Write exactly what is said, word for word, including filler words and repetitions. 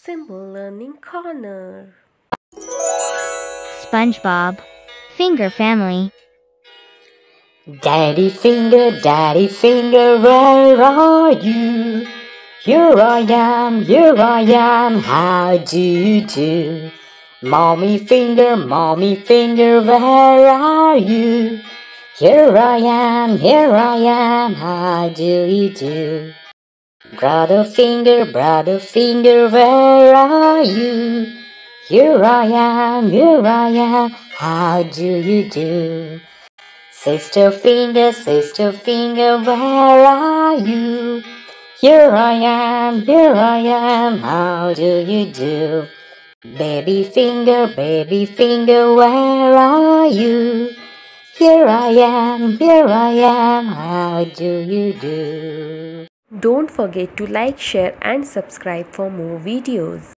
Symbol Learning Corner. SpongeBob Finger Family. Daddy Finger, Daddy Finger, where are you? Here I am, here I am, how do you do? Mommy Finger, Mommy Finger, where are you? Here I am, here I am, how do you do? Brother Finger, Brother Finger, where are you? Here I am, here I am, how do you do? Sister Finger, Sister Finger, where are you? Here I am, here I am, how do you do? Baby Finger, Baby Finger, where are you? Here I am, here I am, how do you do? Don't forget to like, share and subscribe for more videos.